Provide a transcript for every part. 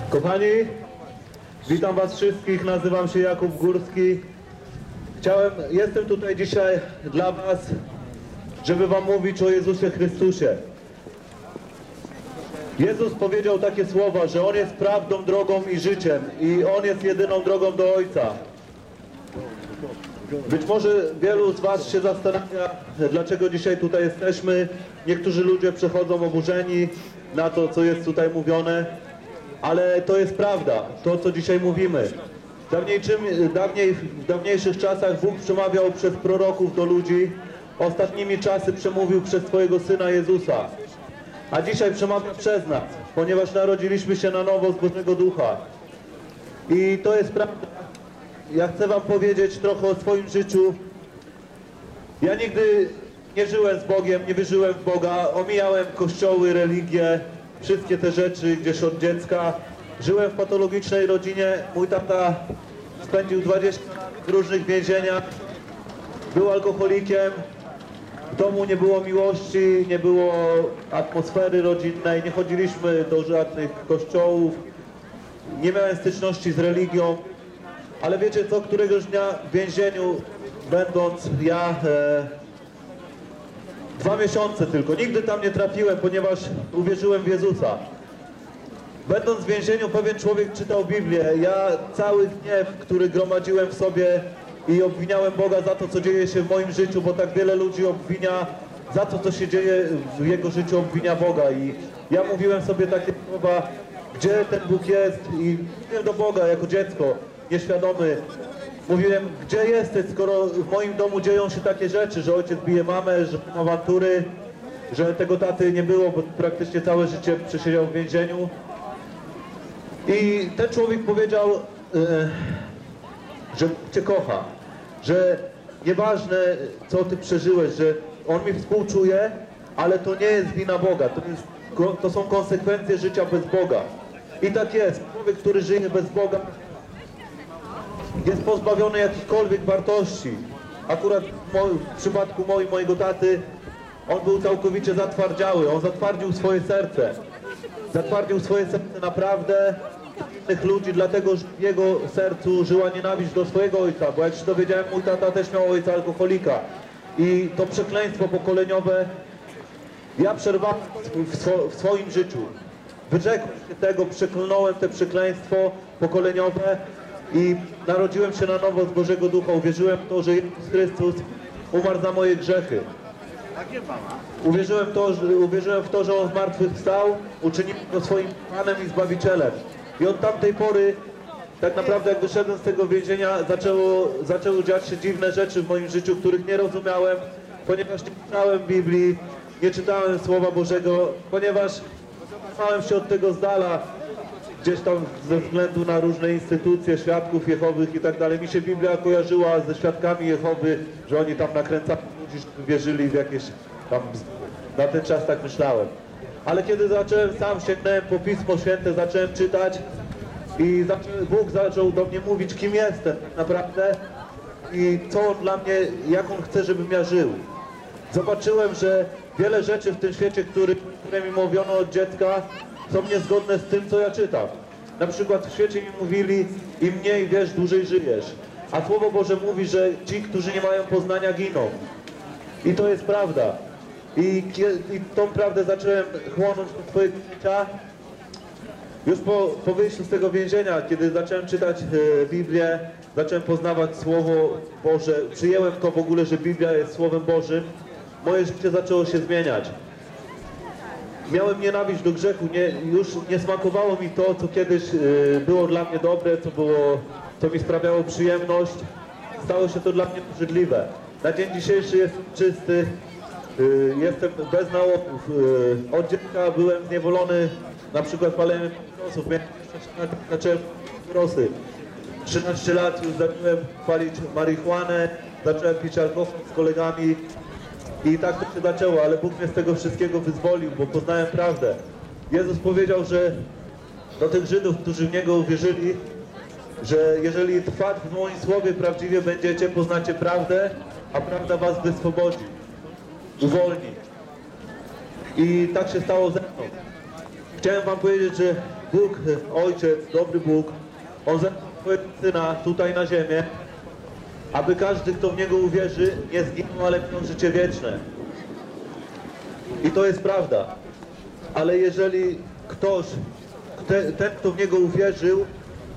Kochani, witam Was wszystkich, nazywam się Jakub Górski. Jestem tutaj dzisiaj dla Was, żeby Wam mówić o Jezusie Chrystusie. Jezus powiedział takie słowa, że On jest prawdą, drogą i życiem i On jest jedyną drogą do Ojca. Być może wielu z Was się zastanawia, dlaczego dzisiaj tutaj jesteśmy. Niektórzy ludzie przechodzą oburzeni na to, co jest tutaj mówione, ale to jest prawda, to co dzisiaj mówimy. W dawniejszych czasach Bóg przemawiał przez proroków do ludzi, ostatnimi czasy przemówił przez swojego Syna Jezusa. A dzisiaj przemawia przez nas, ponieważ narodziliśmy się na nowo z Bożego Ducha. I to jest prawda. Ja chcę Wam powiedzieć trochę o swoim życiu. Ja nigdy nie żyłem z Bogiem, nie wierzyłem w Boga, omijałem kościoły, religie, wszystkie te rzeczy gdzieś od dziecka. Żyłem w patologicznej rodzinie, mój tata spędził 20 lat w różnych więzieniach, był alkoholikiem, w domu nie było miłości, nie było atmosfery rodzinnej, nie chodziliśmy do żadnych kościołów, nie miałem styczności z religią. Ale wiecie co, któregoś dnia w więzieniu będąc, 2 miesiące tylko, nigdy tam nie trafiłem, ponieważ uwierzyłem w Jezusa. Będąc w więzieniu, pewien człowiek czytał Biblię. Ja cały gniew, który gromadziłem w sobie i obwiniałem Boga za to, co dzieje się w moim życiu, bo tak wiele ludzi obwinia za to, co się dzieje w jego życiu, obwinia Boga. I ja mówiłem sobie takie słowa, gdzie ten Bóg jest, i mówiłem do Boga jako dziecko, nieświadomy. Mówiłem, gdzie jesteś, skoro w moim domu dzieją się takie rzeczy, że ojciec bije mamę, że są awantury, że tego taty nie było, bo praktycznie całe życie przesiedział w więzieniu. I ten człowiek powiedział, że Cię kocha, że nieważne co Ty przeżyłeś, że On mi współczuje, ale to nie jest wina Boga, to są konsekwencje życia bez Boga. I tak jest, człowiek, który żyje bez Boga, jest pozbawiony jakichkolwiek wartości. Akurat w przypadku mojego taty, on był całkowicie zatwardziały, on zatwardził swoje serce. Zatwardził swoje serce naprawdę innych ludzi, dlatego że w jego sercu żyła nienawiść do swojego ojca, bo jak się dowiedziałem, mój tata też miał ojca alkoholika. I to przekleństwo pokoleniowe ja przerwałem w swoim życiu. Wyrzekłem się tego, przeklnąłem te przekleństwo pokoleniowe i narodziłem się na nowo z Bożego Ducha. Uwierzyłem w to, że Jezus Chrystus umarł za moje grzechy. Uwierzyłem w to, że On zmartwychwstał, uczynił Go swoim Panem i Zbawicielem. I od tamtej pory, tak naprawdę jak wyszedłem z tego więzienia, zaczęły dziać się dziwne rzeczy w moim życiu, których nie rozumiałem, ponieważ nie czytałem Biblii, nie czytałem Słowa Bożego, ponieważ trzymałem się od tego z dala, gdzieś tam ze względu na różne instytucje, świadków Jehowych i tak dalej. Mi się Biblia kojarzyła ze świadkami Jehowy, że oni tam nakręcali ludzi, żeby wierzyli w jakieś tam, na ten czas tak myślałem. Ale kiedy sam sięgnąłem po Pismo Święte, zacząłem czytać i Bóg zaczął do mnie mówić, kim jestem tak naprawdę i co On dla mnie, jak On chce, żebym ja żył. Zobaczyłem, że wiele rzeczy w tym świecie, które mi mówiono od dziecka, są niezgodne z tym, co ja czytam. Na przykład w świecie mi mówili, im mniej wiesz, dłużej żyjesz. A Słowo Boże mówi, że ci, którzy nie mają poznania, giną. I to jest prawda. I tą prawdę zacząłem chłonąć do swojego życia. Już po wyjściu z tego więzienia, kiedy zacząłem czytać Biblię, zacząłem poznawać Słowo Boże, przyjęłem to w ogóle, że Biblia jest Słowem Bożym, moje życie zaczęło się zmieniać. Miałem nienawiść do grzechu, już nie smakowało mi to, co kiedyś było dla mnie dobre, co mi sprawiało przyjemność. Stało się to dla mnie obrzydliwe. Na dzień dzisiejszy jestem czysty, jestem bez nałogów. Od dziecka byłem zniewolony na przykład paleniem papierosów. Miałem 13 lat, zacząłem papierosy. 13 lat już zacząłem palić marihuanę, zacząłem pić alkohol z kolegami. I tak to się zaczęło, ale Bóg mnie z tego wszystkiego wyzwolił, bo poznałem prawdę. Jezus powiedział, że do tych Żydów, którzy w Niego uwierzyli, że jeżeli trwać w moim słowie prawdziwie będziecie, poznacie prawdę, a prawda was wyswobodzi, uwolni. I tak się stało ze mną. Chciałem wam powiedzieć, że Bóg, Ojciec, dobry Bóg, On zesłał swojego Syna tutaj na ziemię, aby każdy, kto w Niego uwierzy, nie zginął, ale miał życie wieczne. I to jest prawda. Ale jeżeli ktoś, ten, kto w Niego uwierzył,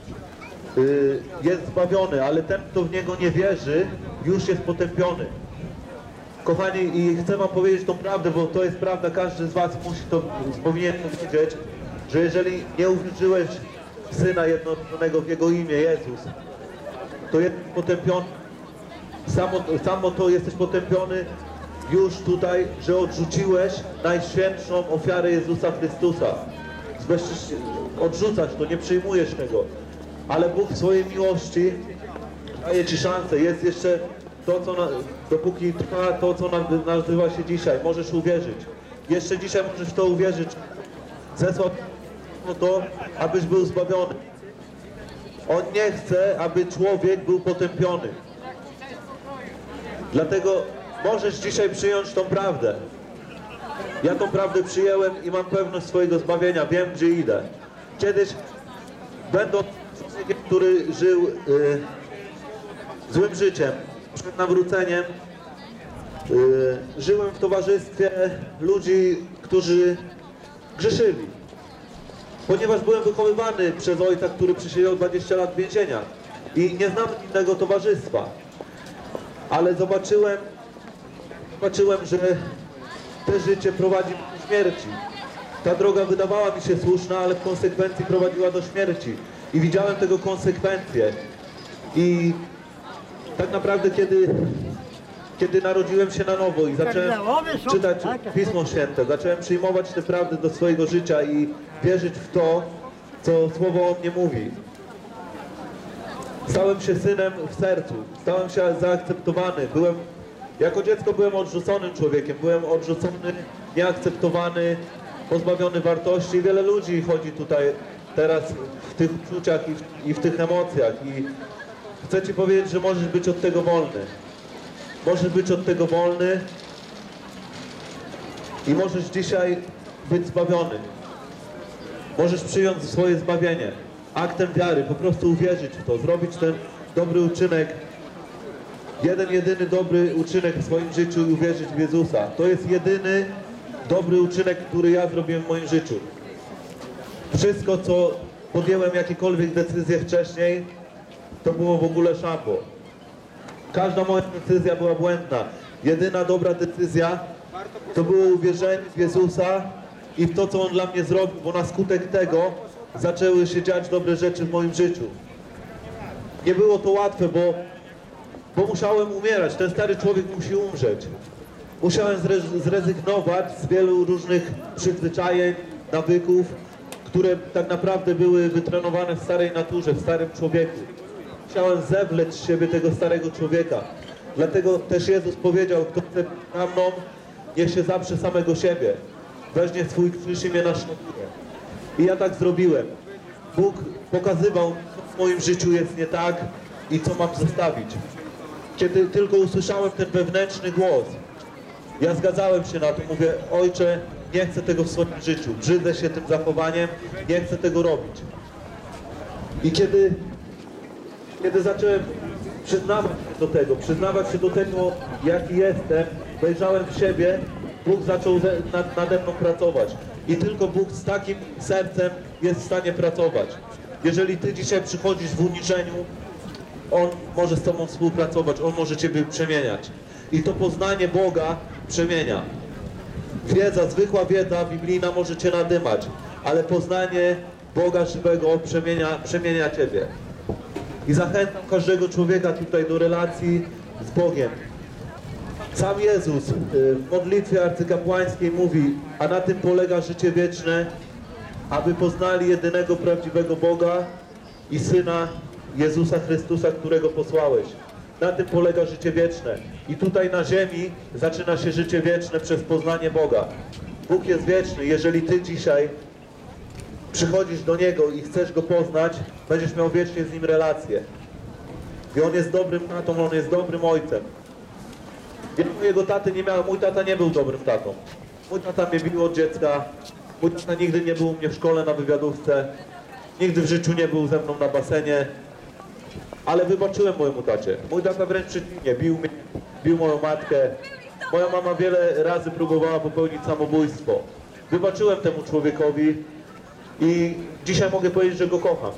jest zbawiony, ale ten, kto w Niego nie wierzy, już jest potępiony. Kochani, i chcę wam powiedzieć tą prawdę, bo to jest prawda, każdy z was powinien wiedzieć, że jeżeli nie uwierzyłeś w Syna jednorodzonego, w Jego imię, Jezus, to jesteś potępiony. Samo to jesteś potępiony już tutaj, że odrzuciłeś najświętszą ofiarę Jezusa Chrystusa. Odrzucasz to, nie przyjmujesz tego. Ale Bóg w swojej miłości daje ci szansę. Jest jeszcze to, dopóki trwa to, co nazywa się dzisiaj. Możesz uwierzyć. Jeszcze dzisiaj możesz w to uwierzyć. Zesłał to, abyś był zbawiony. On nie chce, aby człowiek był potępiony. Dlatego możesz dzisiaj przyjąć tą prawdę. Ja tą prawdę przyjęłem i mam pewność swojego zbawienia. Wiem, gdzie idę. Kiedyś, będąc człowiekiem, który żył złym życiem, przed nawróceniem, żyłem w towarzystwie ludzi, którzy grzeszyli. Ponieważ byłem wychowywany przez ojca, który przesiedział 20 lat więzienia i nie znam innego towarzystwa. Ale zobaczyłem, że to życie prowadzi do śmierci. Ta droga wydawała mi się słuszna, ale w konsekwencji prowadziła do śmierci. I widziałem tego konsekwencje. I tak naprawdę, kiedy narodziłem się na nowo i zacząłem czytać Pismo Święte, zacząłem przyjmować te prawdy do swojego życia i wierzyć w to, co Słowo o mnie mówi. Stałem się synem w sercu, stałem się zaakceptowany. Jako dziecko byłem odrzuconym człowiekiem, byłem odrzucony, nieakceptowany, pozbawiony wartości. I wiele ludzi chodzi tutaj teraz w tych uczuciach i w tych emocjach. I chcę ci powiedzieć, że możesz być od tego wolny. Możesz być od tego wolny i możesz dzisiaj być zbawiony. Możesz przyjąć swoje zbawienie. Aktem wiary, po prostu uwierzyć w to, zrobić ten dobry uczynek, jedyny dobry uczynek w swoim życiu i uwierzyć w Jezusa. To jest jedyny dobry uczynek, który ja zrobiłem w moim życiu. Wszystko, co podjęłem, jakiekolwiek decyzje wcześniej, to było w ogóle szambo. Każda moja decyzja była błędna. Jedyna dobra decyzja to było uwierzenie w Jezusa i w to, co On dla mnie zrobił, bo na skutek tego zaczęły się dziać dobre rzeczy w moim życiu. Nie było to łatwe, bo musiałem umierać. Ten stary człowiek musi umrzeć. Musiałem zrezygnować z wielu różnych przyzwyczajeń, nawyków, które tak naprawdę były wytrenowane w starej naturze, w starym człowieku. Musiałem zewlec z siebie tego starego człowieka. Dlatego też Jezus powiedział, kto chce za mną, niech się zaprze samego siebie. Weźmie swój krzyż i mnie naśladuje. I ja tak zrobiłem. Bóg pokazywał, co w moim życiu jest nie tak i co mam zostawić. Kiedy tylko usłyszałem ten wewnętrzny głos, ja zgadzałem się na to. Mówię, Ojcze, nie chcę tego w swoim życiu. Brzydzę się tym zachowaniem, nie chcę tego robić. I kiedy zacząłem przyznawać się do tego, jaki jestem, wejrzałem w siebie, Bóg zaczął nade mną pracować. I tylko Bóg z takim sercem jest w stanie pracować. Jeżeli ty dzisiaj przychodzisz w uniżeniu, On może z tobą współpracować, On może ciebie przemieniać. I to poznanie Boga przemienia. Wiedza, zwykła wiedza biblijna może cię nadymać, ale poznanie Boga żywego przemienia ciebie. I zachęcam każdego człowieka tutaj do relacji z Bogiem. Sam Jezus w modlitwie arcykapłańskiej mówi, a na tym polega życie wieczne, aby poznali jedynego prawdziwego Boga i Syna Jezusa Chrystusa, którego posłałeś. Na tym polega życie wieczne. I tutaj na ziemi zaczyna się życie wieczne przez poznanie Boga. Bóg jest wieczny. Jeżeli ty dzisiaj przychodzisz do Niego i chcesz Go poznać, będziesz miał wiecznie z Nim relację. I On jest dobrym tatą, On jest dobrym ojcem. Ja mojego taty nie miałem, mój tata nie był dobrym tatą. Mój tata mnie bił od dziecka, mój tata nigdy nie był u mnie w szkole na wywiadówce. nigdy w życiu nie był ze mną na basenie, ale wybaczyłem mojemu tacie. Mój tata wręcz przeciwnie, bił mnie, bił moją matkę. Moja mama wiele razy próbowała popełnić samobójstwo. Wybaczyłem temu człowiekowi i dzisiaj mogę powiedzieć, że go kocham.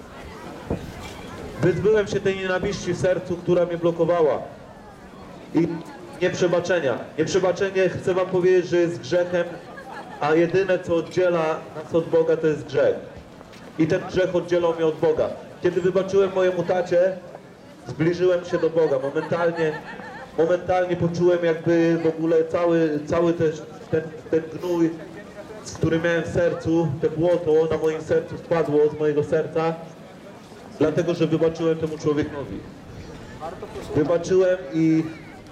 Wyzbyłem się tej nienawiści w sercu, która mnie blokowała. I nieprzebaczenia. Nieprzebaczenie, chcę wam powiedzieć, że jest grzechem, a jedyne, co oddziela nas od Boga, to jest grzech. I ten grzech oddzielał mnie od Boga. Kiedy wybaczyłem mojemu tacie, zbliżyłem się do Boga. Momentalnie poczułem, jakby w ogóle cały ten gnój, który miałem w sercu, te błoto na moim sercu spadło z mojego serca, dlatego, że wybaczyłem temu człowiekowi. Wybaczyłem i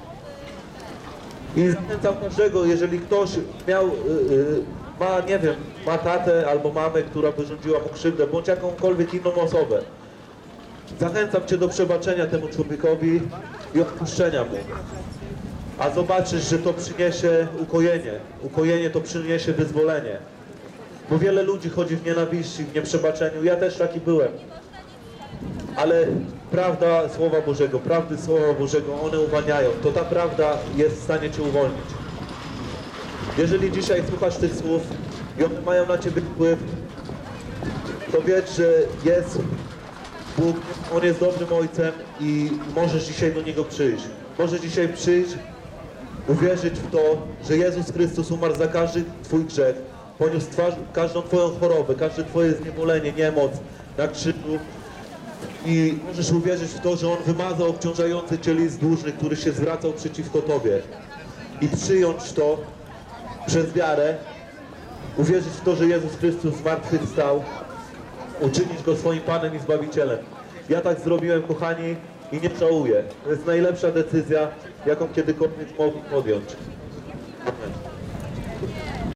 zachęcam każdego, jeżeli ktoś ma, nie wiem, ma tatę albo mamę, która wyrządziła mu krzywdę, bądź jakąkolwiek inną osobę. Zachęcam cię do przebaczenia temu człowiekowi i odpuszczenia mu. A zobaczysz, że to przyniesie ukojenie. Ukojenie to przyniesie wyzwolenie. Bo wiele ludzi chodzi w nienawiści, w nieprzebaczeniu. Ja też taki byłem. Ale prawda Słowa Bożego, prawdy Słowa Bożego, one uwalniają. To ta prawda jest w stanie cię uwolnić. Jeżeli dzisiaj słuchasz tych słów i one mają na ciebie wpływ, to wiedz, że jest Bóg, On jest dobrym Ojcem i możesz dzisiaj do Niego przyjść. Możesz dzisiaj przyjść, uwierzyć w to, że Jezus Chrystus umarł za każdy twój grzech, poniósł każdą twoją chorobę, każde twoje zniewolenie, niemoc na krzyżu. I możesz uwierzyć w to, że On wymazał obciążający cię list dłużny, który się zwracał przeciwko tobie. I przyjąć to przez wiarę, uwierzyć w to, że Jezus Chrystus zmartwychwstał, uczynić Go swoim Panem i Zbawicielem. Ja tak zrobiłem, kochani, i nie żałuję. To jest najlepsza decyzja, jaką kiedykolwiek mogłem podjąć. Amen.